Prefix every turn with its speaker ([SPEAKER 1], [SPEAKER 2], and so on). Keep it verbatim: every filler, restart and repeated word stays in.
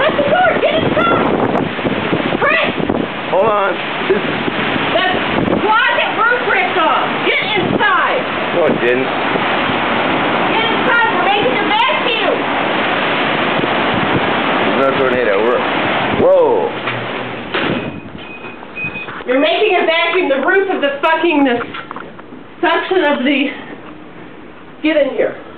[SPEAKER 1] Shut the door! Get inside! Chris!
[SPEAKER 2] Hold on. This...
[SPEAKER 1] The closet roof ripped off! Get inside!
[SPEAKER 2] No, it didn't.
[SPEAKER 1] Get inside! We're making a vacuum!
[SPEAKER 2] There's no tornado. We're... Whoa!
[SPEAKER 1] You're making a vacuum. The roof of the fucking the section of the... Get in here.